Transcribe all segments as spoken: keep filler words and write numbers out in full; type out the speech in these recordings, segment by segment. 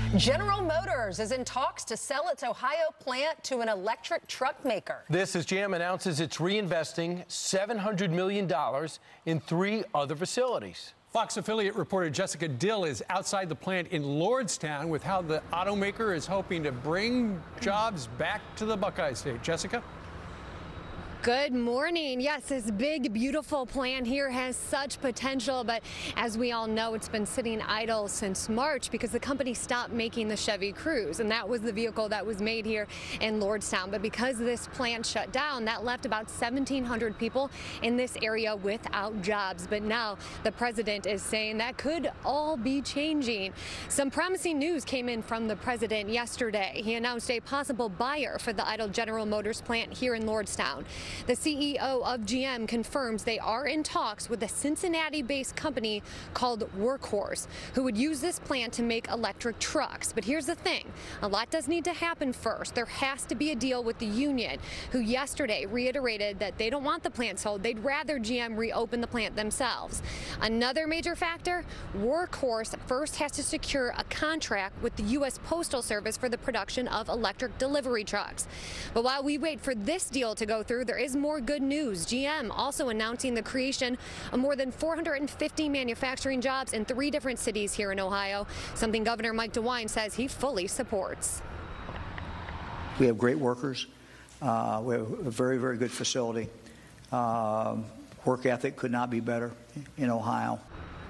General Motors is in talks to sell its Ohio plant to an electric truck maker. This as G M announces it's reinvesting seven hundred million dollars in three other facilities. Fox affiliate reporter Jessica Dill is outside the plant in Lordstown with how the automaker is hoping to bring jobs back to the Buckeye State. Jessica? Good morning. Yes, this big, beautiful plant here has such potential, but as we all know, it's been sitting idle since March because the company stopped making the Chevy Cruze, and that was the vehicle that was made here in Lordstown. But because this plant shut down, that left about seventeen hundred people in this area without jobs. But now the president is saying that could all be changing. Some promising news came in from the president yesterday. He announced a possible buyer for the idle General Motors plant here in Lordstown. The C E O of G M confirms they are in talks with a Cincinnati-based company called Workhorse, who would use this plant to make electric trucks. But here's the thing, a lot does need to happen first. There has to be a deal with the union, who yesterday reiterated that they don't want the plant sold. They'd rather G M reopen the plant themselves. Another major factor, Workhorse first has to secure a contract with the U S Postal Service for the production of electric delivery trucks. But while we wait for this deal to go through, there is more good news. G M also announcing the creation of more than four hundred fifty manufacturing jobs in three different cities here in Ohio, something Governor Mike DeWine says he fully supports. We have great workers. Uh, we have a very, very good facility. Uh, work ethic could not be better in Ohio.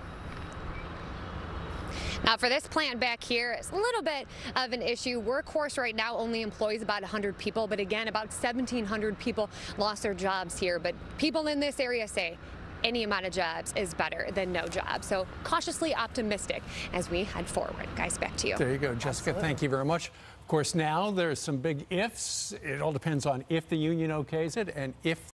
Now, for this plant back here, it's a little bit of an issue. Workhorse right now only employs about one hundred people, but again, about seventeen hundred people lost their jobs here. But people in this area say any amount of jobs is better than no jobs. So cautiously optimistic as we head forward. Guys, back to you. There you go, Jessica. Absolutely. Thank you very much. Of course, now there's some big ifs. It all depends on if the union okays it and if